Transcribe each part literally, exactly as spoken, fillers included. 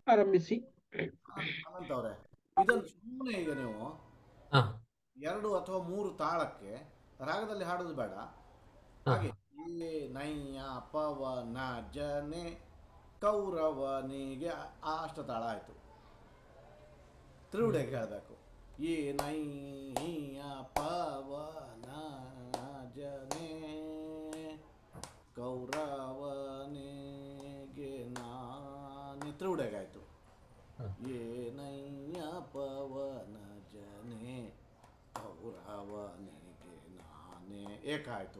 ಆರಂಭಿಸಿ. ಅನಂತ್ ಅನಂತ್ ಅವರೇ, ಇದನ್ನು ಸುಮ್ಮನೆ ಈಗ ನೀವು ಹಾ ಎರಡು ಅಥವಾ ಮೂರು ತಾಳಕ್ಕೆ ರಾಗದಲ್ಲಿ ಹಾಡೋದು ಬೇಡ. ಹಾ ಹಾಗೆ ಏ ನಯ್ಯ ಪವನ ಜನೆ ಕೌರವನಿಗೆ ಆ ಅಷ್ಟ ತಾಳ ಆಯ್ತು. ತ್ರಿವುಡೆಗೆ ಹೇಳಬೇಕು. ಏ ನಯ್ಯ ಪವನ ಜನೆ ಕೌರವನಿಗೆ ನಾನೇ ತ್ರಿವುಡೆಗೆ ಆಯ್ತು. ಹಾ. ಏನಯ್ಯ ಪವನ ಜನೆ ಕೌರವನಿಗೆ ನಾನೇ ಏಕ ಆಯಿತು.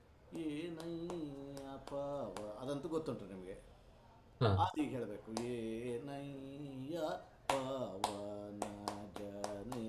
ಏನಯ್ಯ ಪವ ಅದಂತೂ ಗೊತ್ತುಂಟು ನಿಮಗೆ. ಹಾ. ಆದಿಗೆ ಹೇಳಬೇಕು. ಏನಯ್ಯ ಪವನ ಜನೆ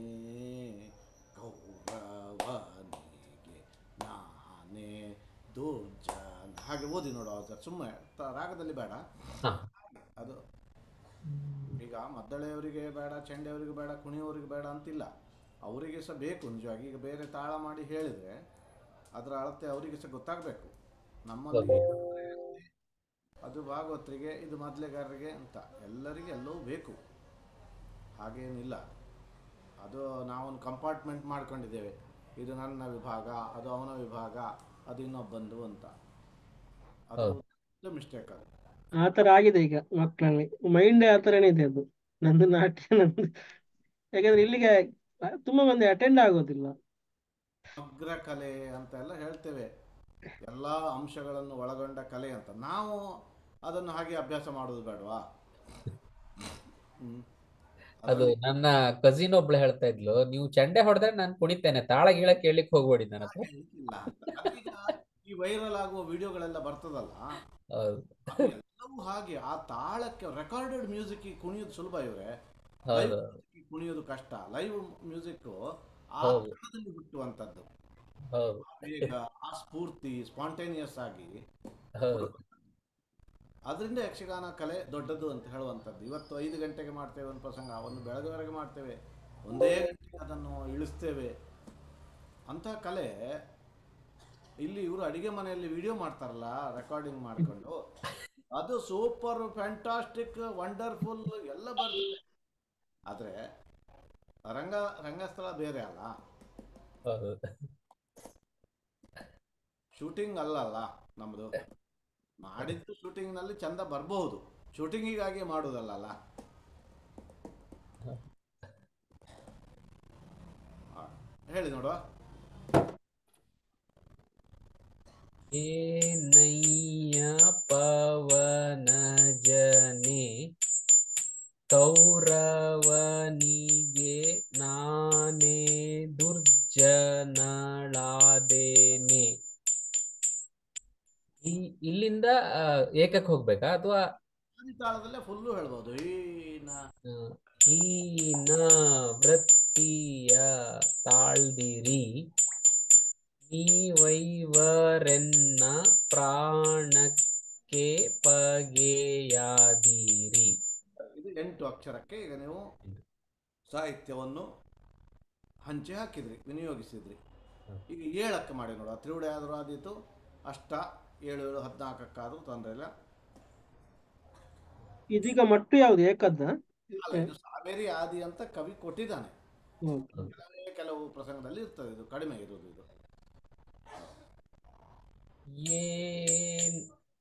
ಕೌರವನಿಗೆ ನಾನೇ ದುರ್ಜನ. ಹಾಗೆ ಓದಿ ನೋಡು ಸರ್, ಸುಮ್ಮನೆ ರಾಗದಲ್ಲಿ ಬೇಡ. ಹಾ. ಅದು ಈಗ ಮದ್ದಳೆಯವರಿಗೆ ಬೇಡ, ಚೆಂಡೆಯವರಿಗೆ ಬೇಡ, ಕುಣಿಯವರಿಗೆ ಬೇಡ ಅಂತಿಲ್ಲ. ಅವರಿಗೆ ಸಹ ಬೇಕು ನಿಜವಾಗಿ. ಈಗ ಬೇರೆ ತಾಳ ಮಾಡಿ ಹೇಳಿದರೆ ಅದರ ಅಳತೆ ಅವರಿಗೆ ಸಹ ಗೊತ್ತಾಗಬೇಕು. ನಮ್ಮಲ್ಲಿ ಹೌದು. ಅದು ಭಾಗವತರಿಗೆ, ಇದು ಮೊದಲೆಗಾರರಿಗೆ ಅಂತ ಎಲ್ಲರಿಗೆ ಎಲ್ಲವೂ ಬೇಕು, ಹಾಗೇನಿಲ್ಲ. ಅದು ನಾವೊಂದು ಕಂಪಾರ್ಟ್ಮೆಂಟ್ ಮಾಡ್ಕೊಂಡಿದ್ದೇವೆ. ಇದು ನನ್ನ ವಿಭಾಗ, ಅದು ಅವನ ವಿಭಾಗ, ಅದು ಇನ್ನೊಬ್ಬಂದು ಅಂತ. ಅದು ಹೌದು. ಮಿಸ್ಟೇಕ್ ಅದು. ಆ ಥರ ಆಗಿದೆ ಈಗ ಮಕ್ಕಳಲ್ಲಿ, ಮೈಂಡ್ ಆ ಥರನೇ ಇದೆ ಅದು. ನಂದು ನಾಟ್ಯ ನಂದು, ಯಾಕಂದ್ರೆ ಇಲ್ಲಿಗೆ ತುಂಬಾ ಮಂದಿ ಅಟೆಂಡ್ ಆಗೋದಿಲ್ಲ. ಸಮಗ್ರ ಕಲೆ ಅಂತ ಎಲ್ಲ ಹೇಳ್ತೇವೆ, ಎಲ್ಲ ಅಂಶಗಳನ್ನು ಒಳಗೊಂಡ ಕಲೆ ಅಂತ. ನಾವು ಅದನ್ನು ಹಾಗೆ ಅಭ್ಯಾಸ ಮಾಡೋದು ಬೇಡವಾ? ಹ್ಮ್. ಅದು ಅದರಲ್ಲಿ ನನ್ನ ಕಸಿನ್ ಒಬ್ಳು ಹೇಳ್ತಾ ಇದ್ಲು, ನೀವು ಚಂಡೆ ಹೊಡೆದ್ರೆ ನಾನು ಕುಣಿತೇನೆ, ತಾಳ ಗೀಳ ಕೇಳಲಿಕ್ಕೆ ಹೋಗ್ಬೇಡಿ ನನ್ನ ಹತ್ರ. ಹಾಗೆ ಹೇಳಿಕ್ಕಿಲ್ಲ ಅಂತ. ಅದೀಗ ಈ ವೈರಲ್ ಆಗುವ ವಿಡಿಯೋಗಳೆಲ್ಲ ಬರ್ತದಲ್ಲ, ಹೌದು. ಅದು ಎಲ್ಲವೂ ಹಾಗೆ. ಆ ತಾಳಕ್ಕೆ ರೆಕಾರ್ಡೆಡ್ ಮ್ಯೂಸಿಕ್ ಕುಣಿಯೋದು ಸುಲಭ ಇವರೇ, ಲೈವ್ ಹೌದು. ಕುಣಿಯೋದು ಕಷ್ಟ. ಲೈವ್ ಮ್ಯೂಸಿಕ್ ಆ ಹೌದು. ಕ್ಷಣದಲ್ಲಿ ಹುಟ್ಟುವಂಥದ್ದು. ಹೌದು. ಆ ವೇಗ, ಆ ಸ್ಫೂರ್ತಿ, ಸ್ಪಾಂಟೇನಿಯಸ್ ಆಗಿ ಹೌದು. ಅದರಿಂದ ಯಕ್ಷಗಾನ ಕಲೆ ದೊಡ್ಡದು ಅಂತ ಹೇಳುವಂಥದ್ದು. ಇವತ್ತು ಐದು ಗಂಟೆಗೆ ಮಾಡ್ತೇವೆ ಒಂದು ಪ್ರಸಂಗ, ಒಂದು ಬೆಳಗ್ಗೆವರೆಗೆ ಮಾಡ್ತೇವೆ, ಒಂದೇ ಗಂಟೆಗೆ ಅದನ್ನು ಇಳಿಸ್ತೇವೆ. ಅಂತಹ ಕಲೆ ಇಲ್ಲಿ ಇವರು ಅಡಿಗೆ ಮನೆಯಲ್ಲಿ ವಿಡಿಯೋ ಮಾಡ್ತಾರಲ್ಲ ರೆಕಾರ್ಡಿಂಗ್ ಮಾಡಿಕೊಂಡು, ಅದು ಸೂಪರ್ ಫ್ಯಾಂಟಾಸ್ಟಿಕ್ ವಂಡರ್ಫುಲ್ ಎಲ್ಲ ಬರ್ತದೆ. ಆದರೆ ರಂಗ ರಂಗಸ್ಥಳ ಬೇರೆ ಅಲ್ಲ, ಹೌದು. ಶೂಟಿಂಗ್ ಅಲ್ಲಲ್ಲ ನಮ್ಮದು. ಮಾಡಿದ್ದು ಶೂಟಿಂಗ್ನಲ್ಲಿ ಚಂದ ಬರಬಹುದು, ಶೂಟಿಂಗಿಗಾಗಿ ಮಾಡುವುದಲ್ಲ. ಹೇಳಿ ನೋಡುವ. ಏನಯ್ಯ ಪವನ ಜನೆ ಕೌರವನಿಗೆ ನಾನೇ ದುರ್ಜನಳಾದೇನೆ. ಈ ಇಲ್ಲಿಂದ ಆ, ಏಕಕ್ಕೆ ಹೋಗ್ಬೇಕಾ ಅಥವಾ ತಾಳದಲ್ಲೇ ಫುಲ್ಲು ಹೇಳ್ಬೋದು. ಈನ ಹೀನ ವೃತ್ತಿಯ ತಾಳ್ದಿರಿ ನೀವೈವರೆನ್ನ ಪ್ರಾಣಕ್ಕೆ ಪಗೆಯಾದಿರಿ. ಇದು ಎಂಟು ಅಕ್ಷರಕ್ಕೆ ಈಗ ನೀವು ಸಾಹಿತ್ಯವನ್ನು ಹಂಚಿ ಹಾಕಿದ್ರಿ, ವಿನಿಯೋಗಿಸಿದ್ರಿ. ಈಗ ಏಳಕ್ಕೆ ಮಾಡಿ ನೋಡುವ. ತ್ರಿವುಡೆ ಆದರೂ ಆದೀತು, ಅಷ್ಟ ಏಳು ಏಳು ಹದಿನಾಲ್ಕಕ್ಕಾದರೂ ತೊಂದರೆ ಇಲ್ಲ. ಇದೀಗ ಮಟ್ಟು ಯಾವುದು ಏಕದ್ದ? ಅಲ್ಲ, ಇದು ಸಾವೇರಿ ಆದಿ ಅಂತ ಕವಿ ಕೊಟ್ಟಿದ್ದಾನೆ. ಹೌದು. ಕೆಲವೇ ಕೆಲವು ಪ್ರಸಂಗದಲ್ಲಿ ಇರ್ತದೆ, ಇದು ಕಡಿಮೆ ಇರುವುದು. ಇದು ಏನ್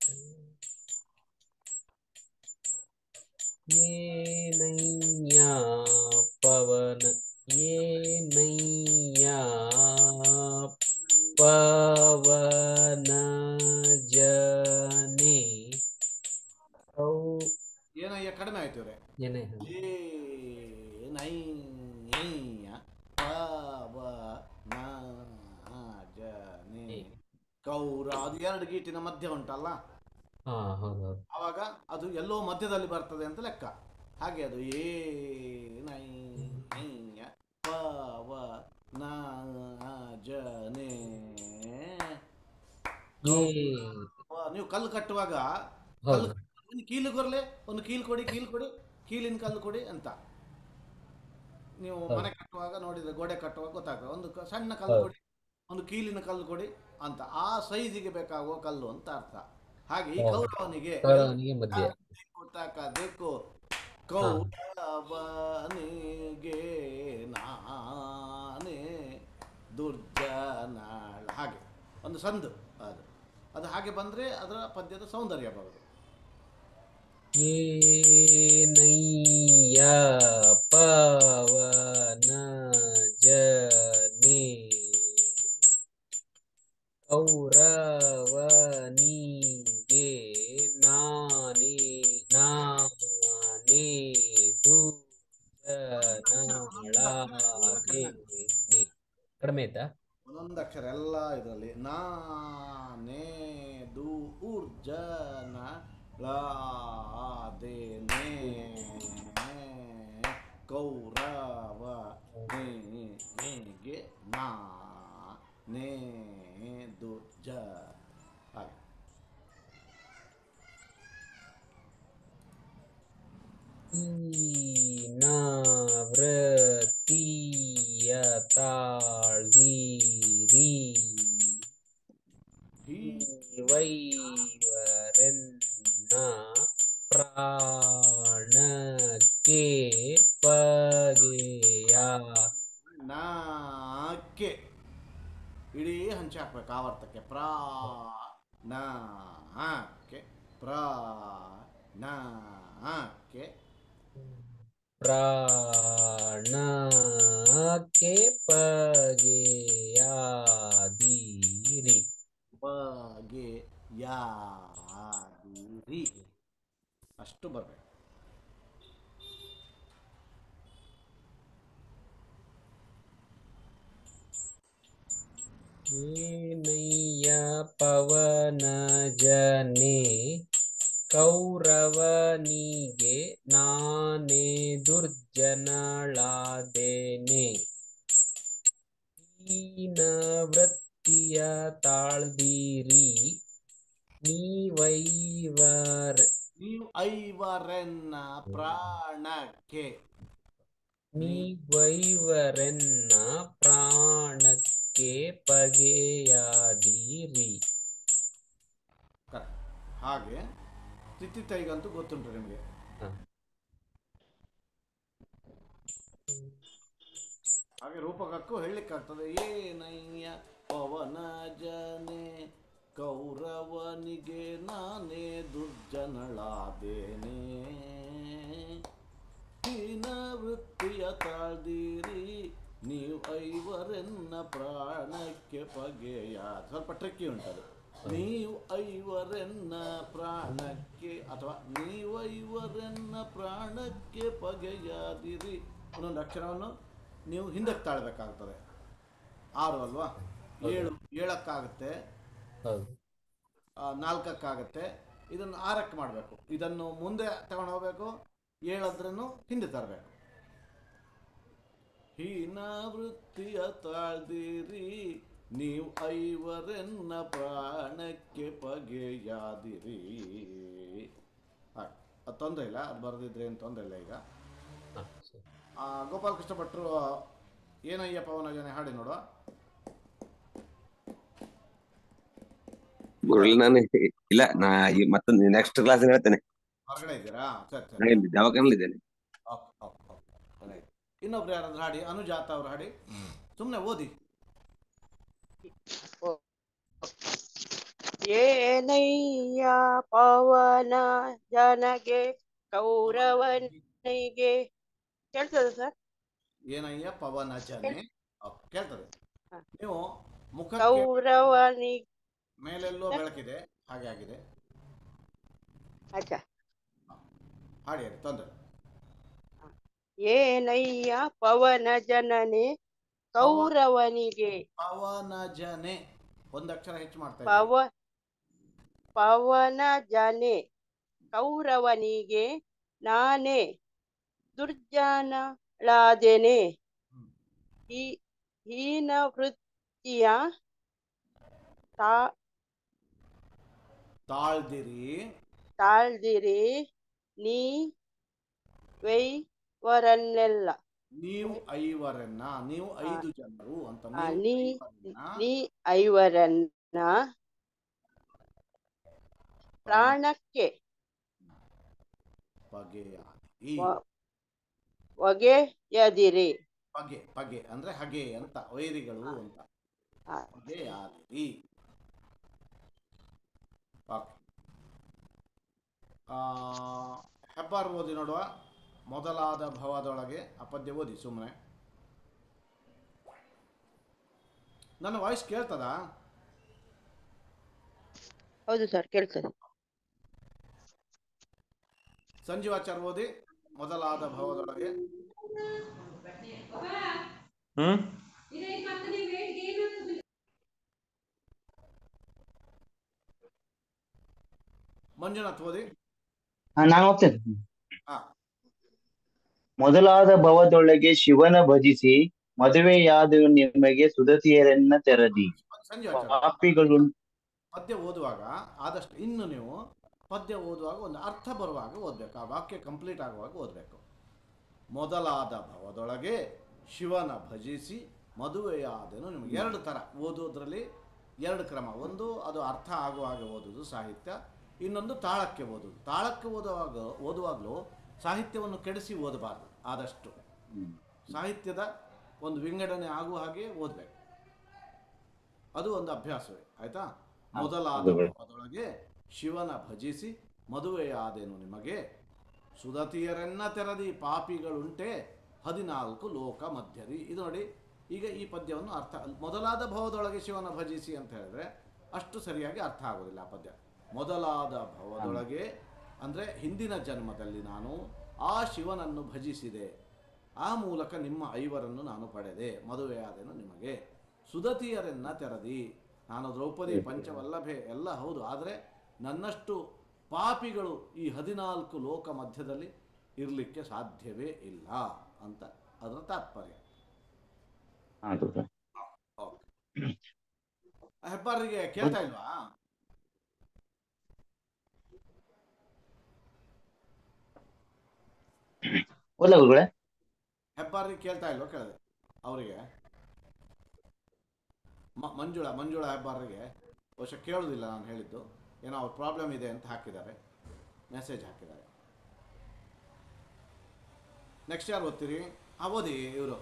ಏನಯ್ಯ ಪವನ ಏನಯ್ಯ ಪವನ ಜನೆ ಕೌ ಏನಯ್ಯ ಕಡಿಮೆ ಆಯ್ತು ಇವರೇ. ಏನೇ ಏನಯ್ಯ ಪವನ ಜನೆ ಕೌರ, ಅದು ಎರಡು ಗೀಟಿನ ಮಧ್ಯ ಉಂಟಲ್ಲ, ಹಾ ಹೌದು ಹೌದು. ಆವಾಗ ಅದು ಎಲ್ಲೋ ಮಧ್ಯದಲ್ಲಿ ಬರ್ತದೆ ಅಂತ ಲೆಕ್ಕ. ಹಾಗೆ ಅದು ಏನಯ್ಯ ಪವನ ಜನೆ. ಏ ನೀವು ಕಲ್ಲು ಕಟ್ಟುವಾಗ ಹೌದು. ಕಲ್ಲು ಒಂದು ಕೀಲು ಕೊರ್ಲೆ, ಒಂದು ಕೀಲು ಕೊಡಿ, ಕೀಲು ಕೊಡಿ, ಕೀಲಿನ ಕಲ್ಲು ಕೊಡಿ ಅಂತ ನೀವು ಹೌದು. ಮನೆ ಕಟ್ಟುವಾಗ ನೋಡಿದ್ರೆ, ಗೋಡೆ ಕಟ್ಟುವಾಗ ಗೊತ್ತಾಗ್ತದೆ. ಒಂದು ಕ- ಸಣ್ಣ ಕಲ್ಲು ಹೌದು. ಕೊಡಿ, ಒಂದು ಕೀಲಿನ ಕಲ್ಲು ಕೊಡಿ ಅಂತ. ಆ ಸೈಜಿಗೆ ಬೇಕಾಗುವ ಕಲ್ಲು ಅಂತ ಅರ್ಥ. ಹಾಗೆ ಈ ಹೌದು. ಕೌರವನಿಗೆ ಕೌರವನಿಗೆ ಮಧ್ಯ. ದಿಕ್ಕು ತಾಕ ದಿಕ್ಕು ಕೌರವನಿಗೆ ನಾನೇ ದುರ್ಜನಳ, ಹಾಗೆ ಒಂದು ಸಂದು ಅದು. ಅದು ಹಾಗೆ ಬಂದರೆ ಅದರ ಪದ್ಯದ ಸೌಂದರ್ಯ ಬರೋದು. ಏನಯ್ಯ ಪವನ ಜನೆ ಕೌರವನಿಗೆ ನಾನೇ ನಾನೇ ದುರ್ಜನಳಾದೆ. ಕಡಿಮೆ ಆಯ್ತಾ? ಒಂದೊಂದು ಅಕ್ಷರ ಎಲ್ಲ ಇದರಲ್ಲಿ ನಾನೇ ದೂರ್ಜನ ಲಾದೇನೆ ಕೌರವ ನೇಗೆ ನಾ ನೇ ದುರ್ಜ, ಹಾಗೆ. ವೃತ್ತಿಯ ತಾಳ್ದಿರಿ ವೈವರೆನ್ನ ಪ್ರಾಣಕ್ಕೆ ಬಗೆಯ ನಾಕ್ಕೆ ಇಡೀ ಹಂಚೆ ಹಾಕ್ಬೇಕು ಆವರ್ತಕ್ಕೆ. ಪ್ರಾ ನ ಕೆ ಪ್ರಾ ನ ಕೆ ಪ್ರಾಣಕ್ಕೆ ಬಗೆಯಾದಿರಿ ಬಗೆ ಯಾದಿರಿ ಅಷ್ಟು ಬರಬೇಕು. ಏನಯ್ಯ ಪವನ ಜನೆ ಕೌರವನಿಗೆ ನಾನೇ ದುರ್ಜನಳಾದೇನೆ ಹೀನ ವೃತ್ತಿಯ ತಾಳ್ದಿರಿ ನೀವೈವರ ನೀವು ಐವರೆನ್ನ ಪ್ರಾಣಕ್ಕೆ ನೀವೈವರೆನ್ನ ಪ್ರಾಣಕ್ಕೆ ಬಗೆಯಾದಿರಿ. ಕರೆಕ್ಟ್. ಹಾಗೆ ತಿಥಿತೈಗಂತೂ ಗೊತ್ತುಂಟು ನಿಮಗೆ. ಹಾಗೆ ರೂಪಕಕ್ಕೂ ಹೇಳಲಿಕ್ಕಾಗ್ತದೆ. ಏನಯ್ಯ ಪವನ ಜನೆ ಕೌರವನಿಗೆ ನಾನೇ ದುರ್ಜನಳಾದೇನೆ ಹೀನ ವೃತ್ತಿಯ ತಾಳ್ದಿರಿ ನೀವು ಐವರೆನ್ನ ಪ್ರಾಣಕ್ಕೆ ಬಗೆಯ. ಸ್ವಲ್ಪ ಟ್ರಿಕ್ಕಿ ಉಂಟದು. ನೀವು ಐವರೆನ್ನ ಪ್ರಾಣಕ್ಕೆ ಅಥವಾ ನೀವೈವರೆನ್ನ ಪ್ರಾಣಕ್ಕೆ ಬಗೆಯಾದಿರಿ. ಒಂದೊಂದು ಅಕ್ಷರವನ್ನು ನೀವು ಹಿಂದಕ್ಕೆ ತಾಳ್ಬೇಕಾಗ್ತದೆ. ಆರು ಅಲ್ವಾ? ಏಳು ಏಳಕ್ಕಾಗುತ್ತೆ, ನಾಲ್ಕಕ್ಕಾಗುತ್ತೆ. ಇದನ್ನು ಆರಕ್ಕೆ ಮಾಡಬೇಕು. ಇದನ್ನು ಮುಂದೆ ತಗೊಂಡು ಹೋಗ್ಬೇಕು, ಏಳದ್ರನ್ನು ಹಿಂದೆ ತರಬೇಕು. ಹೀನ ವೃತ್ತಿಯ ತಾಳ್ದಿರಿ ನೀವು ಐವರೆನ್ನ ಪ್ರಾಣಕ್ಕೆ ಬಗೆಯಾದಿರಿ. ಹಾಗೆ ಅದು ತೊಂದರೆ ಇಲ್ಲ, ಅದು ಬರೆದಿದ್ರೆ ಏನು ತೊಂದರೆ ಇಲ್ಲ. ಈಗ ಗೋಪಾಲ ಕೃಷ್ಣ ಭಟ್ರು ಏನಯ್ಯ ಪವನ ಜನೆ ಹಾಡಿ ನೋಡುವ. ನಾನು ಇಲ್ಲ, ನಾ ಮತ್ತೊಂದು ನೆಕ್ಸ್ಟ್ ಕ್ಲಾಸ್ ಹೇಳ್ತೇನೆ. ಹೊರಗಡೆ ಇದ್ದೀರಾ? ಸರಿ ಸರಿ. ದವಾಖಾನಲ್ಲಿದ್ದೇನೆ. ಇನ್ನೊಬ್ರು ಯಾರಾದ್ರೂ ಹಾಡಿ. ಅನುಜಾತ ಅವ್ರು ಹಾಡಿ, ಸುಮ್ಮನೆ ಓದಿ. ಏನಯ್ಯ ಪವನ ಜನಗೆ ಕೌರವನಿಗೆ. ಕೇಳ್ತದೆ ಸರ್? ಏನಯ್ಯ ಪವನ ಜನೆ ಕೇಳ್ತದೆ. ನೀವು ಮುಖ ಕೌರವನಿ ಮೇಲೆಲ್ಲೋ ಬೆಳಕಿದೆ, ಹಾಗೆ ಆಗಿದೆ. ಅಚ್ಚಾ, ಹಾಡಿ ಹಾಡಿ, ತೊಂದರೆ. ಏನಯ್ಯ ಪವನ ಜನನೆ ಕೌರವನಿಗೆ. ಪವನ ಜನೆ ಒಂದು ಅಕ್ಷರ ಹೆಚ್ಚು ಮಾಡ್ತಾ ಪವ ಪವನ ಜನೆ ಕೌರವನಿಗೆ ನಾನೇ ದುರ್ಜನಳಾದೆನೆ ಹೀನ ವೃತ್ತಿಯ ತಾ ತಾಳ್ದಿರಿ ತಾಳ್ದಿರಿ ನೀ ವೈವರನ್ನೆಲ್ಲ. ನೀವು ಐವರನ್ನ, ನೀವು ಐದು ಜನರು ಅಂತ. ನೀ ನೀ ಐವರನ್ನ ಪ್ರಾಣಕ್ಕೆ ಬಗೆಯಾದಿರಿ. ಈ ವ- ಒಗೆಯದಿರಿ. ಪಗೆ ಪಗೆ ಅಂದ್ರೆ ಹಗೆ ಅಂತ, ವೈರಿಗಳು ಆ, ಅಂತ. ಆ, ಹೊಗೆಯಾದಿರಿ. ಓಕೆ. ಆ, ಹೆಬ್ಬಾರ್ ಓದಿ ನೋಡುವ. ಮೊದಲಾದ ಭವದೊಳಗೆ ಆ ಪದ್ಯ ಓದಿ ಸುಮ್ಮನೆ. ನನ್ನ ವಾಯ್ಸ್ ಕೇಳ್ತದಾ? ಹೌದು ಸರ್, ಕೇಳ್ತದೆ. ಸಂಜೀವಾಚಾರ್ಯ ಓದಿ ಮೊದಲಾದ ಭವದೊಳಗೆ. ಹ್ಮ್ ಮಂಜುನಾಥ್ ಓದಿ. ಹಾ ನಾನು ಹೋಗ್ತೇನೆ. ಹಾ, ಮೊದಲಾದ ಭವದೊಳಗೆ ಶಿವನ ಭಜಿಸಿ ಮದುವೆಯಾದ ನಿಮಗೆ ಸುದತಿಯರನ್ನ ತೆರದಿ ಸಂಜೀವಾಚಾರ್ಯ ಪಾಪಿಗಳು. ಪದ್ಯ ಓದುವಾಗ ಆದಷ್ಟು ಇನ್ನು ನೀವು ಪದ್ಯ ಓದುವಾಗ ಒಂದು ಅರ್ಥ ಬರುವಾಗ ಓದಬೇಕು. ಆ ವಾಕ್ಯ ಕಂಪ್ಲೀಟ್ ಆಗುವಾಗ ಓದಬೇಕು. ಮೊದಲಾದ ಭವದೊಳಗೆ ಶಿವನ ಭಜಿಸಿ ಮದುವೆಯಾದನು ನಿಮಗೆ. ಎರಡು ಥರ ಓದೋದ್ರಲ್ಲಿ ಎರಡು ಕ್ರಮ. ಒಂದು ಅದು ಅರ್ಥ ಆಗುವ ಹಾಗೆ ಓದೋದು ಸಾಹಿತ್ಯ, ಇನ್ನೊಂದು ತಾಳಕ್ಕೆ ಓದೋದು. ತಾಳಕ್ಕೆ ಓದುವಾಗ ಓದುವಾಗಲೂ ಸಾಹಿತ್ಯವನ್ನು ಕೆಡಿಸಿ ಓದಬಾರ್ದು. ಆದಷ್ಟು ಸಾಹಿತ್ಯದ ಒಂದು ವಿಂಗಡಣೆ ಆಗುವ ಹಾಗೆ ಓದಬೇಕು. ಅದು ಒಂದು ಅಭ್ಯಾಸವೇ, ಆಯ್ತಾ? ಮೊದಲಾದ ಭವದೊಳಗೆ ಶಿವನ ಭಜಿಸಿ ಮದುವೆಯಾದೆನು ನಿಮಗೆ ಸುದತಿಯರನ್ನ ತೆರದಿ ಪಾಪಿಗಳುಂಟೆ ಹದಿನಾಲ್ಕು ಲೋಕ ಮಧ್ಯದಿ. ಇದು ನೋಡಿ, ಈಗ ಈ ಪದ್ಯವನ್ನು ಅರ್ಥ, ಮೊದಲಾದ ಭವದೊಳಗೆ ಶಿವನ ಭಜಿಸಿ ಅಂತ ಹೇಳಿದ್ರೆ ಅಷ್ಟು ಸರಿಯಾಗಿ ಅರ್ಥ ಆಗೋದಿಲ್ಲ ಆ ಪದ್ಯ. ಮೊದಲಾದ ಭವದೊಳಗೆ ಅಂದರೆ ಹಿಂದಿನ ಜನ್ಮದಲ್ಲಿ ನಾನು ಆ ಶಿವನನ್ನು ಭಜಿಸಿದೆ, ಆ ಮೂಲಕ ನಿಮ್ಮ ಐವರನ್ನು ನಾನು ಪಡೆದೆ, ಮದುವೆಯಾದೆನು ನಿಮಗೆ. ಸುದತಿಯರನ್ನ ತೆರದಿ, ನಾನು ದ್ರೌಪದಿ ಪಂಚವಲ್ಲಭೆ ಎಲ್ಲ ಹೌದು, ಆದರೆ ನನ್ನಷ್ಟು ಪಾಪಿಗಳು ಈ ಹದಿನಾಲ್ಕು ಲೋಕ ಮಧ್ಯದಲ್ಲಿ ಇರಲಿಕ್ಕೆ ಸಾಧ್ಯವೇ ಇಲ್ಲ ಅಂತ ಅದರ ತಾತ್ಪರ್ಯ. ಹೆಬ್ಬಾರಿಗೆ ಕೇಳ್ತಾ ಇಲ್ವಾ? ಹೆಬ್ಬಾರಿಗೆ ಕೇಳ್ತಾ ಇಲ್ವಾ ಕೇಳಿದೆ ಅವರಿಗೆ? ಮಂಜುಳಾ ಮಂಜುಳಾ ಹೆಬ್ಬಾರಿಗೆ ಬಹುಶಃ ಕೇಳೋದಿಲ್ಲ ನಾನು ಹೇಳಿದ್ದು. ಏನೋ ಅವ್ರ ಪ್ರಾಬ್ಲಮ್ ಇದೆ ಅಂತ ಹಾಕಿದ್ದಾರೆ, ಮೆಸೇಜ್ ಹಾಕಿದ್ದಾರೆ. ನೆಕ್ಸ್ಟ್ ಯಾರು ಓದ್ತೀರಿ? ಆ ಓದಿ ಇವರು.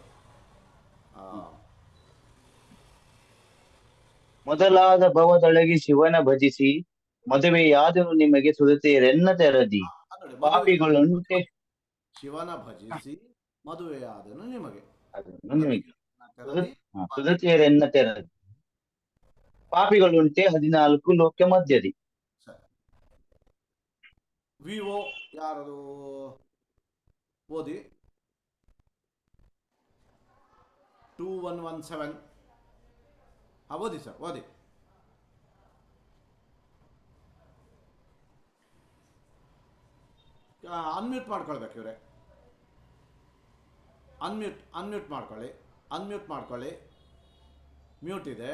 ಮೊದಲಾದ ಭವದೊಳಗೆ ಶಿವನ ಭಜಿಸಿ ಮದುವೆಯಾದನು ನಿಮಗೆ ಸುದತಿಯರನ್ನ ತೆರದಿ ಪಾಪಿಗಳುಂಟೆ. ಶಿವನ ಭಜಿಸಿ ಮದುವೆಯಾದನು ನಿಮಗೆ ಸುದತಿಯರನ್ನ ತೆರದಿ ಪಾಪಿಗಳುಂಟೆ ಹದಿನಾಲ್ಕು ಲೋಕ ಮಧ್ಯದಿ. ವಿವೋ ಯಾರದು ಓದಿ. Two one one seven. ಹಾ ಓದಿ ಸರ್, ಓದಿ. ಅನ್ಮ್ಯೂಟ್ ಮಾಡ್ಕೊಳ್ಬೇಕು ಇವರೇ. ಅನ್ಮ್ಯೂಟ್ ಅನ್ಮ್ಯೂಟ್ ಮಾಡ್ಕೊಳ್ಳಿ, ಅನ್ಮ್ಯೂಟ್ ಮಾಡ್ಕೊಳ್ಳಿ. ಮ್ಯೂಟ್ ಇದೆ.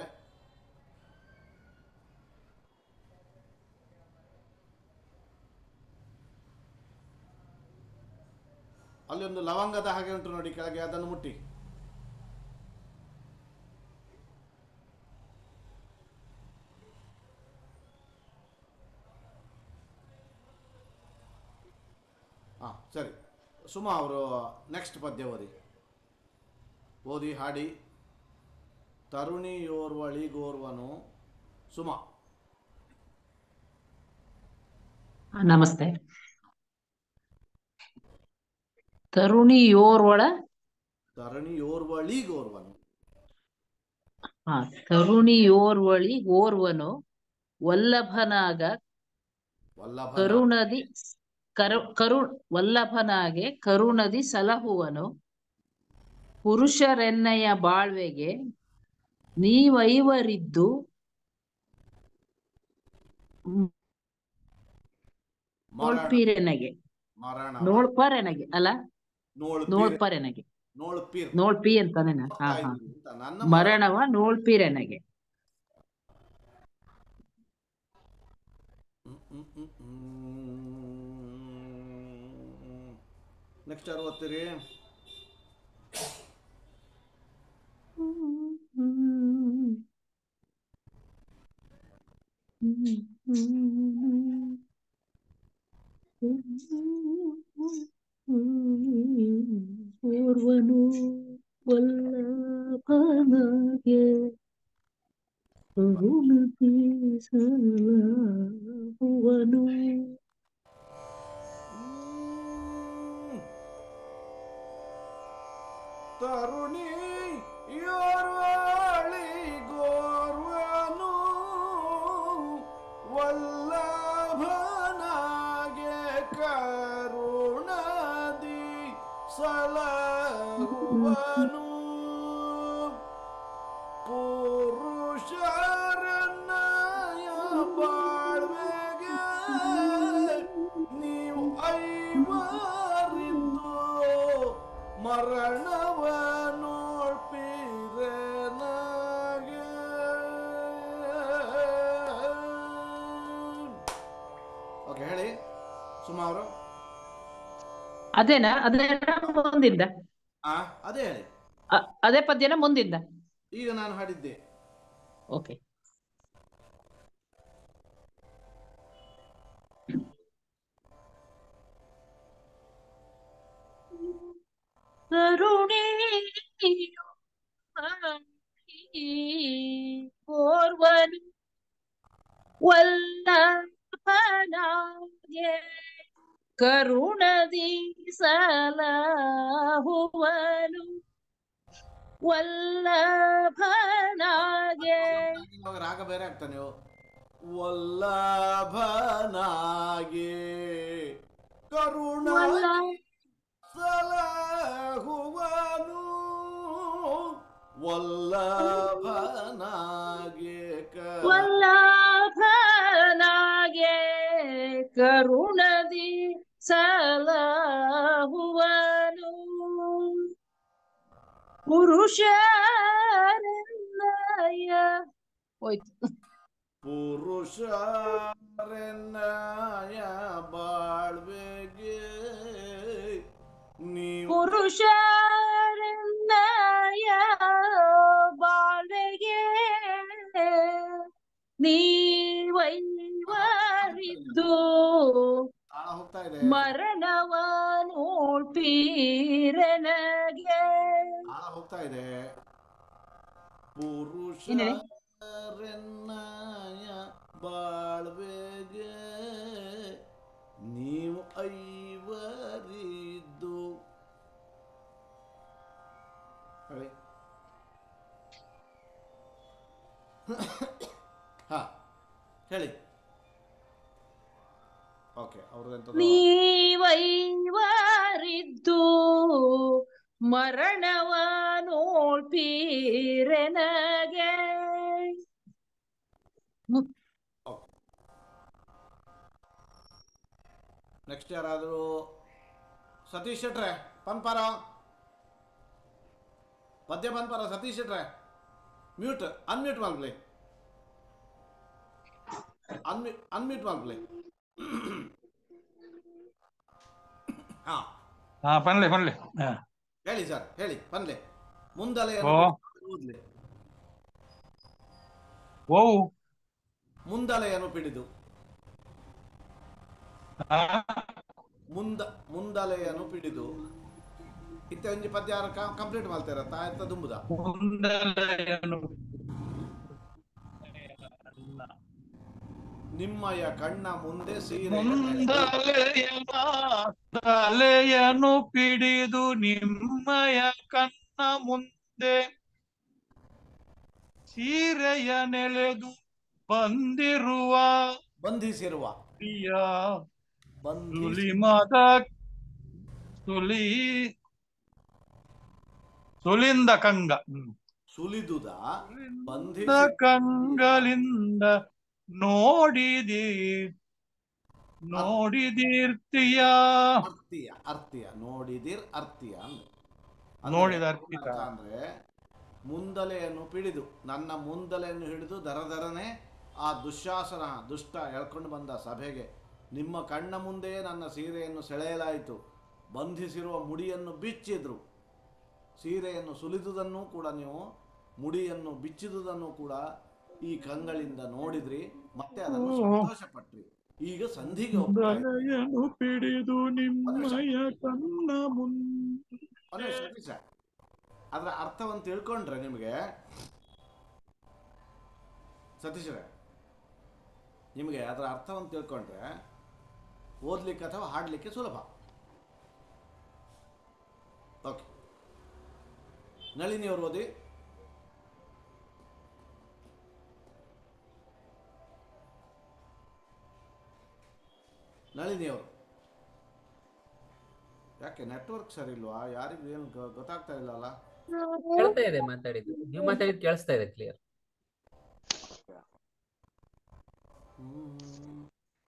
ಅಲ್ಲಿ ಒಂದು ಲವಂಗದ ಹಾಗೆ ಉಂಟು ನೋಡಿ ಕೆಳಗೆ, ಅದನ್ನು ಮುಟ್ಟಿ. ಹಾಂ ಸರಿ. ಸುಮಾ ಅವರು ನೆಕ್ಸ್ಟ್ ಪದ್ಯ ಓದಿ ಓದಿ ಹಾಡಿ. ತರುಣಿಯೋರ್ವಳಿಗೋರ್ವನು. ಸುಮಾ ನಮಸ್ತೆ. ತರುಣಿಯೋರ್ವಳ ತರುಣಿಯೋರ್ವಳಿಗೋರ್ವನು. ಹಾ ತರುಣಿಯೋರ್ವಳಿ ಓರ್ವನು ವಲ್ಲಭನಾಗ ಕರುಣದಿ ಕರು ಕರು ವಲ್ಲಭನಾಗೆ ಕರುಣದಿ ಸಲಹುವನು. ಪುರುಷರೆನ್ನಯ ಬಾಳ್ವೆಗೆ ನೀವೈವರಿದ್ದು ನೋಳ್ಪೀರೆನಗೆ ನೋಳ್ಪರೆನಗೆ ಅಲ್ಲ ನೋಳ್ಪರೆನಗೆ ನೋಳ್ಪಿ ಅಂತಾನೆ. ಹಾ ಹಾ ಮರಣವ ನೋಳ್ಪೀರೆನಗೆ. ನೆಕ್ಸ್ಟ್ ಯಾರು ಓದ್ತೀರಿ? ಓರ್ವನು ವಲ್ಲಭನಾಗೆ ಕರುಣಿಸಲಹುವನು. ತರುಣಿ ಯೋರ್ವಳಿ ಗೋರ್ವನು ವಲ್ಲಭನಾಗೆ ಕರುಣದಿ ಸಲಹುವನು. ಪುರುಷರನ್ನಯ ಬಾಳ್ವೆಗೆ ನೀವು ಐವರಿದ್ದು ಮರಣವ ನೋಡ್ಪಿರನಾಗೆ. ಓಕೆ, ಹೇಳಿ ಸುಮಾ ಅವರು. ಅದೇನಾ ಅದೇನಾ ಮುಂದಿಂದ? ಆ ಅದೇ ಹೇಳಿ, ಅ- ಅದೇ ಪದ್ಯನ ಮುಂದಿಂದ? ಈಗ ನಾನು ಹಾಡಿದ್ದೆ. ಓಕೆ. ಕರುಣೆಯು ಓರ್ವನು ವಲ್ಲಭನಾಗೆ ಕರುಣದಿ ಸಲಹುವನು. ವಲ್ಲಭನಾಗೆ ಇವಾಗ ರಾಗ ಬೇರೆ ಆಗ್ತಾನೆ. ನೀವು ವಲ್ಲಭನಾಗೆ ಕರುಣ ಸಲಹುವನು. ವಲ್ಲಭನಾಗೆ ವಲ್ಲಭನಾಗೆ ಕರುಣದಿ ಸಲಹುವನು. ಪುರುಷರನ್ನಯ ಹೋಯ್ತು. ಪುರುಷರನ್ನಯ ಬಾಳ್ವೆಗೆ ನೀವು ಪುರುಷರನ್ನಯ ಬಾಳ್ವೆಗೆ ನೀವೈವರಿದ್ದು ತಾಳ ಹೋಗ್ತಾ ಇದೆ. ಮರಣವ ನೋಡ್ಪೀರನಗೆ. ತಾಳ ಹೋಗ್ತಾ ಇದೆ. ಪುರುಷ ರೆನ್ನಯ ಬಾಳ್ವೆಗೆ ನೀವು ಐವರಿದ್ದು. ಹೇಳಿ. ಹಾ ಹೇಳಿ. ಓಕೆ, ಅವ್ರದ್ದು ನೀವೈವರಿದ್ದು ಮರಣವ ನೋಡ್ಪೀರನಗೆ. ನೆಕ್ಸ್ಟ್ ಯಾರಾದರೂ? ಸತೀಶ್ ಶೆಟ್ರೆ ಪನ್ಪಾರ, ಪದ್ಯ ಪನ್ಪಾರ. ಸತೀಶ್ ಶೆಟ್ರೆ ಮ್ಯೂಟ್, ಅನ್ಮ್ಯೂಟ್ ಮಾಡ್ಲಿ, ಅನ್ಮ್ಯೂಟ್ ಅನ್ಮ್ಯೂಟ್ ಮಾಡ್ಲಿ. ಹಾ ಹಾ ಪನ್ಲೆ ಪನ್ಲೆ ಹೇಳಿ ಸರ್, ಹೇಳಿ ಪನ್ಲೆ. ಮುಂದಲೆ ಓದ್ಲಿ. ಓ ಮುಂದಲೆಯನ್ನು ಪಿಡಿದು ಮುಂದ ಮುಂದಲೆಯನ್ನು ಪಿಡಿದು ಇತ್ತ ಒಂಜಿ ಪದ್ಯ ಕಂಪ್ಲೀಟ್ ಮಾಡ್ತಾರ ತಾಯತ್ತ ದುಂಬುದ. ನಿಮ್ಮಯ ಕಣ್ಣ ಮುಂದೆ ಸೀರೆ ತಲೆಯನ್ನು ಪಿಡಿದು ನಿಮ್ಮಯ ಕಣ್ಣ ಮುಂದೆ ಸೀರೆಯ ನೆಲೆದು ಬಂದಿರುವ ಬಂಧಿಸಿರುವ ಪ್ರಿಯ ಬಂಧಿ ಸುಲಿ ಮದ ಸುಲಿ ಸುಲಿಂದ ಕಂಗ ಸುಲಿದುದ ಬಂಧಿಸಿದ ಕಂಗಳಿಂದ ನೋಡಿದಿ ನೋಡಿದಿರ್ತೀಯ ಅರ್ತಿಯ ಅರ್ತಿಯ ನೋಡಿದಿರ್ ಅರ್ತಿಯ ನೋಡಿದ ಅರ್ಪಿತ ಅಂದ್ರೆ ಮುಂದಲೆಯನ್ನು ಪಿಡಿದು, ನನ್ನ ಮುಂದಲೆಯನ್ನು ಹಿಡಿದು ದರದರನೆ ಆ ದುಶ್ಯಾಸನ ದುಷ್ಟ ಎಳ್ಕೊಂಡು ಬಂದ ಸಭೆಗೆ ನಿಮ್ಮ ಕಣ್ಣ ಮುಂದೆಯೇ ನನ್ನ ಸೀರೆಯನ್ನು ಸೆಳೆಯಲಾಯಿತು. ಬಂಧಿಸಿರುವ ಮುಡಿಯನ್ನು ಬಿಚ್ಚಿದ್ರು. ಸೀರೆಯನ್ನು ಸುಲಿದುದನ್ನು ಕೂಡ ನೀವು, ಮುಡಿಯನ್ನು ಬಿಚ್ಚಿದುದನ್ನು ಕೂಡ ಈ ಕಂಗಳಿಂದ ನೋಡಿದ್ರಿ, ಮತ್ತೆ ಅದನ್ನು ಸಂತೋಷ ಪಟ್ರಿ. ಈಗ ಸಂಧಿಗೆ ಒಪ್ತಾ ಇದ್ದಾರೆ. ಬಲೆಯನು ಪಿಡಿದು ಒಂದ್ ನಿಮಿಷ ನಿಮ್ಮಯ ಕಣ್ಣ ಮುಂದೆ. ಒಂದ್ ನಿಮಿಷ ಸತೀಶ, ಅದರ ಅರ್ಥವನ್ನು ತಿಳ್ಕೊಂಡ್ರೆ ನಿಮಗೆ ಸತೀಶ್ರೆ ನಿಮಗೆ ಅದರ ಅರ್ಥವನ್ನು ತಿಳ್ಕೊಂಡ್ರೆ ಓದ್ಲಿಕ್ಕೆ ಅಥವಾ ಹಾಡಲಿಕ್ಕೆ ಸುಲಭ. ಓಕೆ, ನಳಿನಿ ಅವರು ಓದಿ. ನಳಿನಿ ಅವರು ಯಾಕೆ ನೆಟ್ವರ್ಕ್ ಸರಿ ಇಲ್ವಾ? ಯಾರಿಗೂ ಏನು ಗೊ- ಗೊತ್ತಾಗ್ತಾ ಇಲ್ಲ ಅಲ್ಲ? ಕೇಳ್ತಾ ಇದೆ ಮಾತಾಡಿದ್ದು, ನೀವು ಮಾತಾಡಿದ್ದು ಕೇಳಿಸ್ತಾ ಇದೆ ಕ್ಲಿಯರ್. ಹ್ಮ್.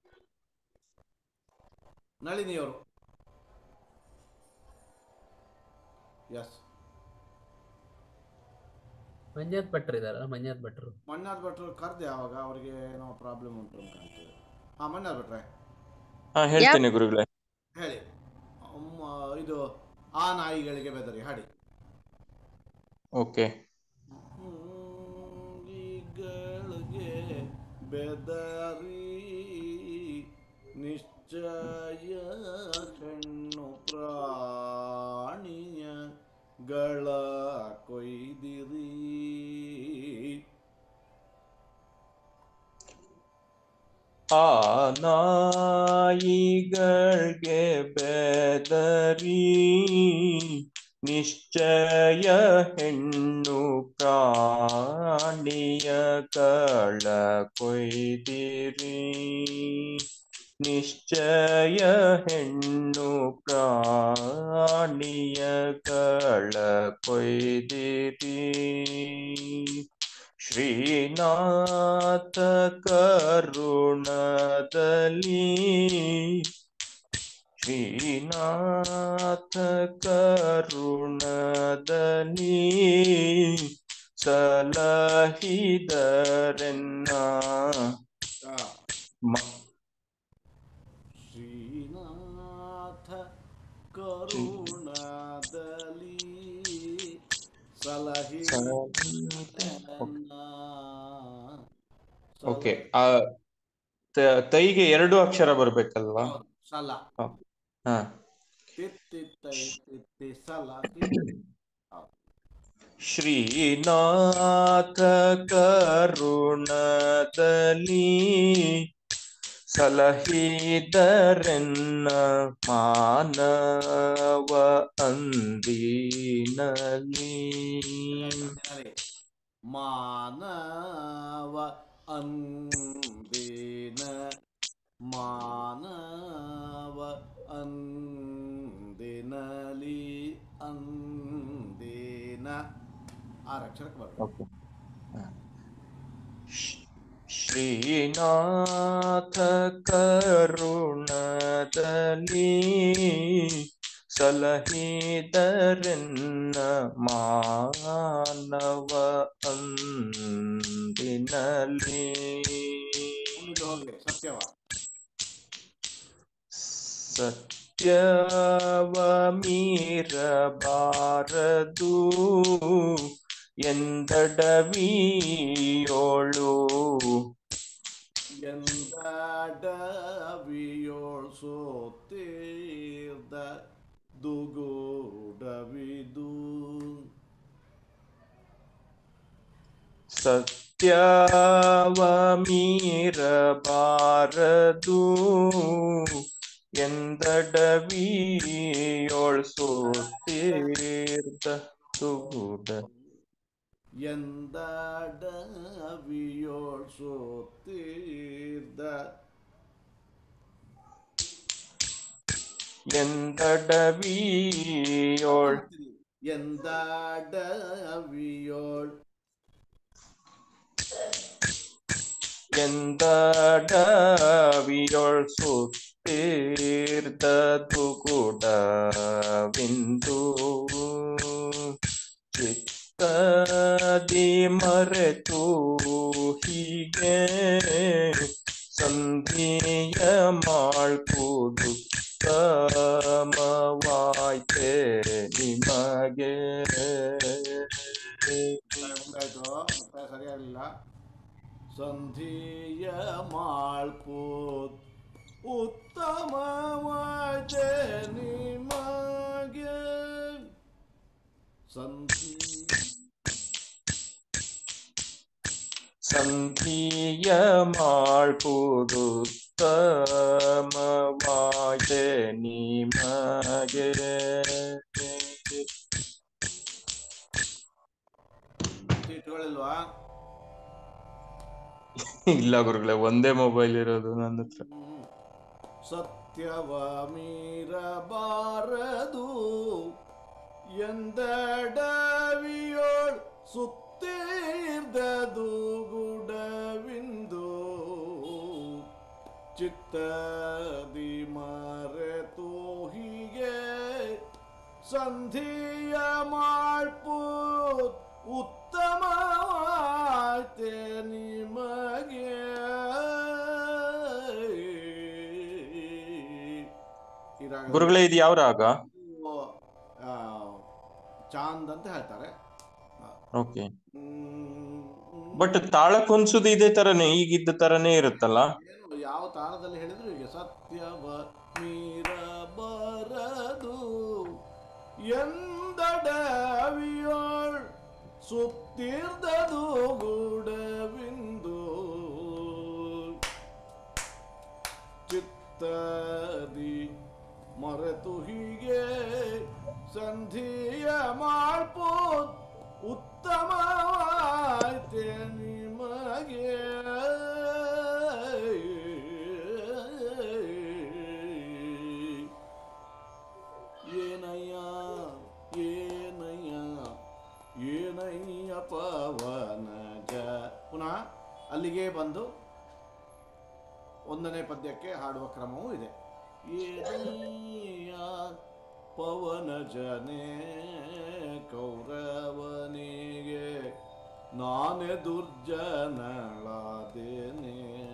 ನಳಿನಿ ಅವರು ಎಸ್. ಮಂಜಾತ್ ಭಟ್ರು ಇದಾರಲ್ಲ, ಮಂಜಾತ್ ಭಟ್ರು. ಮಂಜುನಾಥ್ ಭಟ್ರು ಕರ್ದೆ ಯಾವಾಗ? ಅವ್ರಿಗೆ ಏನೋ ಪ್ರಾಬ್ಲಮ್ ಉಂಟು ಅಂತ ಕಾಣ್ತದೆ. ಹಾ, ಮಂಜುನಾಥ್ ಭಟ್ರೆ ಹಾ ಹೇಳ್ತೇನೆ ಗುರುಗಳೇ. ಹೇಳಿ. ಅಮ್ಮ, ಇದು ಆ ನಾಯಿಗಳಿಗೆ ಬೆದರಿ ಹಾಡಿ. ಓಕೆ. ಈಗಳಿಗೆ ಬೆದರಿ ನಿಶ್ಚಯ ಹೆಣ್ಣು ಪ್ರಾಣಿಯ ಗಳ ಕೊಯ್ದಿರಿ. ಆ ನಾಯಿಗಳಿಗೆ ಬೆದರಿ ನಿಶ್ಚಯ ಹೆಣ್ಣು ಪ್ರಾಣಿಯ ಕಳ ಕೊಯ್ದಿರಿ. ನಿಶ್ಚಯ ಹೆಣ್ಣು ಪ್ರಾಣಿಯ ಕಳ ಕೊಯ್ದಿರಿ. ಶ್ರೀನಾಥ ಕರುಣದಲ್ಲಿ ಶ್ರೀನಾಥ ಕರುಣದಲ್ಲಿ ಸಲಹಿದರೆನ್ನ ಆ, ಮ- ಶ್ರೀನಾಥ ಕರುಣದಲ್ಲಿ ಸಲಹಿ ಓಕೆ. ಆ ತ- ತೈಗೆ ಎರಡು ಅಕ್ಷರ ಬರ್ಬೇಕಲ್ವಾ? ಸಲ ಹಾ. ತಿತ್ತಿ ತೈ ತಿತ್ತಿ ಸಲ ಶ್ರೀನಾಥ ಕರುಣದಲ್ಲಿ ಸಲಹಿದರೆನ್ನ ಮಾನವ ಅಂದಿನಲ್ಲಿ. ಮಾನವ ಅಂದಿನ ಮಾನವ ಅಂದಿನಲಿ ಅಂದಿನ ಆರು ಅಕ್ಷರಕ್ಕೆ ಬರ್ತದೆ. ಓಕೆ. ಶ್ರೀನಾಥ ಕರುಣದಲ್ಲಿ ಸಲಹಿದರೆನ್ನ ಮಾನವ ಅಂದಿನಲ್ಲಿ. ಮುಂದೆ ಹೋಗ್ಲಿ. ಸತ್ಯವ ಸತ್ಯವ ಮೀರಬಾರದು ಎಂದಡವಿಯೋಳು ಎಂದಡವಿಯೋಳ್ ಸೋತೀರ್ದ ದುಗುಡವಿದು. ಸತ್ಯವ ಮೀರಬಾರದು ಎಂದಡವಿಯೋಳ್ ಸೋತೀರ್ದ ದುಗುಡ. ಎಂದಡವಿಯೋಳ್ ಸೋತೀರ್ದ ಎಂದಡವಿಯೋಳ್ ಎಂದಡವಿಯೋಳ್ ಎಂದಡವಿಯೋಳ್ ಸುತ್ತೀರ್ದ ದುಗುಡವಿಂದು. ಚಿತ್ತದಿ ಮರೆತು ಹೀಗೆ ಸಂಧಿಯ ಮಾಡ್ಕೂಡು ಸಮವಾಯ್ತೆ ನಿಮಗೆ. ಮುಂದಾಯ್ತು, ಮತ್ತೆ ಸರಿಯಾಗಲಿಲ್ಲ. ಸಂಧಿಯ ಮಾಳ್ಪೋತ್ ಸಂಧಿ ಸಂಧಿಯ ಮಾಡ್ಪುದು ತಮವಾಯ್ತೆ ನಿಮಗೆ. ಇಟ್ಕೊಳ್ಳಿಲ್ವಾ? ಇಲ್ಲ ಗುರುಗಳೇ, ಒಂದೇ ಮೊಬೈಲ್ ಇರೋದು ನನ್ನ ಹತ್ರ. ಸತ್ಯವ ಮೀರಬಾರದು ಎಂದಡವಿಯೋಳ್ ಸುತ್ತೀರ್ದದು ಗುಡವಿಂದು ಚಿತ್ತದಿ ಮರೆತು ಹೀಗೆ ಸಂಧಿಯ ಮಾಡ್ಪು ಉತ್ತಮವಾಯ್ತೆ ನಿಮಗೆ. ಗುರುಗಳೇ, ಇದು ಯಾವ ರಾಗ? ಚಾಂದ್ ಅಂತ ಹೇಳ್ತಾರೆ. ಓಕೆ, ಬಟ್ ತಾಳಕ್ಕೆ ಹೊಂದ್ಸುದು ಇದೇ ತರನೇ, ಈಗಿದ್ದ ತರನೇ ಇರುತ್ತಲ್ಲ? ಏನು ಯಾವ ತಾಳದಲ್ಲಿ ಹೇಳಿದ್ರು ಈಗ ಸತ್ಯವ ಮೀರಬಾರದು ಎಂದಡವಿಯೋಳ್ ಸುತ್ತೀರ್ದದು ಗುಡವಿಂದು ಚಿತ್ತದಿ ಮರೆತು ಹೀಗೆ ಸಂಧಿಯ ಮಾಡ್ಪೋ ಉತ್ತಮವಾಯ್ತೆ ನಿಮಗೆ. ಏನಯ್ಯ ಏನಯ್ಯ ಏನಯ್ಯ ಪವನಜ. ಪುನಃ ಅಲ್ಲಿಗೆ ಬಂದು ಒಂದನೇ ಪದ್ಯಕ್ಕೆ ಹಾಡುವ ಕ್ರಮವೂ ಇದೆ. ಏನಯ್ಯ ಪವನಜನೇ ಕೌರವನಿಗೆ ನಾನೇ ದುರ್ಜನಳಾದೇನೆ.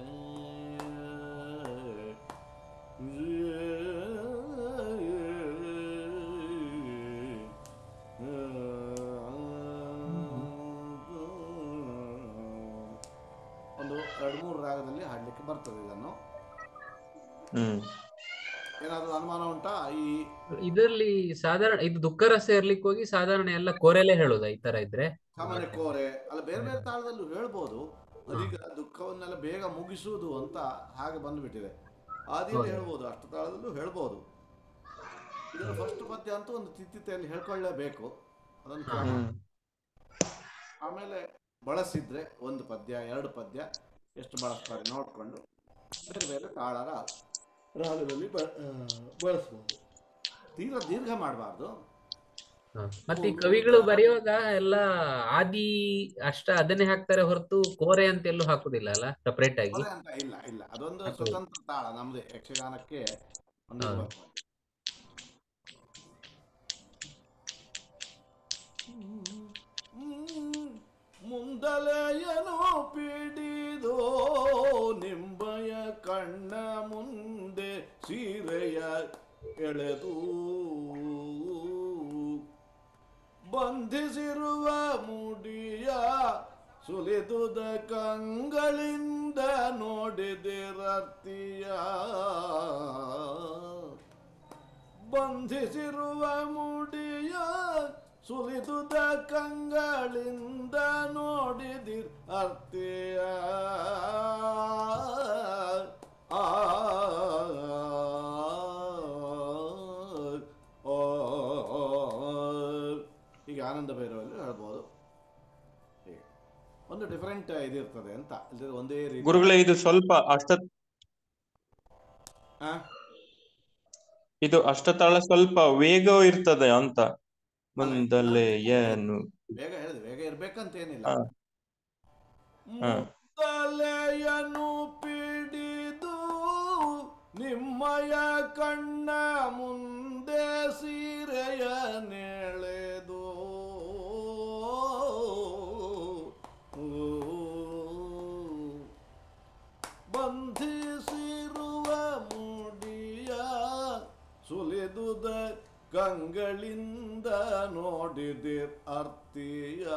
ಒಂದು ಎರಡು ಮೂರು ರಾಗದಲ್ಲಿ ಹಾಡಲಿಕ್ಕೆ ಬರ್ತದೆ ಇದನ್ನು. ಹ್ಮ್ ಏನಾದ್ರು ಅನುಮಾನ ಉಂಟಾ? ಈ ಇದರಲ್ಲಿ ಸಾಧಾರಣ ಇದು ದುಃಖ ರಸ ಇರ್ಲಿಕ್ಕೆ ಹೋಗಿ ಸಾಧಾರಣ ಎಲ್ಲ ಕೋರೆಲೆ ಹೇಳೋದಾ ಈ ತರ ಇದ್ರೆ? ಸಾಮಾನ್ಯ ಕೋರೆ ಅಲ್ಲ, ಬೇರೆ ಬೇರೆ ತಾಳದಲ್ಲೂ ಹೇಳ್ಬೋದು. ಅದೀಗ ದುಃಖವನ್ನೆಲ್ಲ ಬೇಗ ಮುಗಿಸುವುದು ಅಂತ ಹಾಗೆ ಬಂದ್ಬಿಟ್ಟಿದೆ. ಆದಿಯಲ್ಲಿ ಹೇಳ್ಬೋದು, ಅಷ್ಟು ತಾಳದಲ್ಲೂ ಹೇಳ್ಬೋದು. ಇದರ ಫಸ್ಟ್ ಪದ್ಯ ಅಂತೂ ಒಂದು ತಿಥಿತೆಯಲ್ಲಿ ಹೇಳ್ಕೊಳ್ಳೇಬೇಕು, ಅದನ್ನು ಕ್ರಮ. ಆಮೇಲೆ ಬಳಸಿದ್ರೆ ಒಂದು ಪದ್ಯ ಎರಡು ಪದ್ಯ ಎಷ್ಟು ಬಳಸ್ತಾರೆ ನೋಡ್ಕೊಂಡು ಬೇರೆ ಬೇರೆ ತಾಳರ ರಾಗದಲ್ಲಿ ಬಳಸ್ಬೋದು. ತೀರಾ ದೀರ್ಘ ಮಾಡಬಾರ್ದು. ಮತ್ತೆ ಈ ಕವಿಗಳು ಬರೆಯುವಾಗ ಎಲ್ಲ ಆದಿ ಅಷ್ಟ ಅದನ್ನೇ ಹಾಕ್ತಾರೆ ಹೊರತು ಕೋರೆ ಅಂತ ಎಲ್ಲೂ ಹಾಕುದಿಲ್ಲ ಅಲ್ಲ, ಸಪರೇಟ್ ಆಗಿ? ಅಂತ ಇಲ್ಲ ಇಲ್ಲ, ಅದೊಂದು ಸ್ವತಂತ್ರ ತಾಳ ನಮ್ದೇ ಯಕ್ಷಗಾನಕ್ಕೆ ಒಂದು. ಮುಂದಲೆಯನು ಪಿಡಿದೋ ನಿಂಬಯ ಕಣ್ಣ ಮುಂದೆ ಸೀರೆಯ ಎಳೆದು ಬಂಧಿಸಿರುವ ಮುಡಿಯ ಸುಲಿದುದ ಕಂಗಳಿಂದ ನೋಡಿದಿರತಿಯ ಬಂಧಿಸಿರುವ ಮುಡಿಯ ಸುಲಿದುದ ಕಂಗಳಿಂದ ನೋಡಿದಿರ್ ಅರ್ತಿಯ ಆ ಈಗ ಆನಂದ ಭೈರವಲ್ಲಿ ಹೇಳ್ಬೋದು. ಒಂದು ಡಿಫರೆಂಟ್ ಇದಿರ್ತದೆ ಅಂತ, ಒಂದೇ ರೀತಿ. ಗುರುಗಳೇ, ಇದು ಸ್ವಲ್ಪ ಅಷ್ಟ ಇದು ಅಷ್ಟತಾಳ ಸ್ವಲ್ಪ ವೇಗ ಇರ್ತದೆ ಅಂತ. ಮುಂದಲೆ ಏನು ಬೇಗ ಹೇಳಿದೆ, ಬೇಗ ಇರ್ಬೇಕಂತ ಏನಿಲ್ಲ. ಮುಂದಲೆಯನು ಪಿಡಿದು ನಿಮ್ಮಯ ಕಣ್ಣ ಮುಂದೆ ಸೀರೆಯ ನೆಳೆದು ಬಂಧಿಸಿರುವ ಮುಡಿಯ ಸುಲಿದುದ ಕಂಗಳಿಂದ ನೋಡಿದಿರ್ ಅರ್ತಿಯ.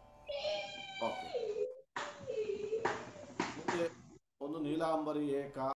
ಓಕೆ, ಮುಂದೆ ಒಂದು ನೀಲಾಂಬರಿ ಏಕ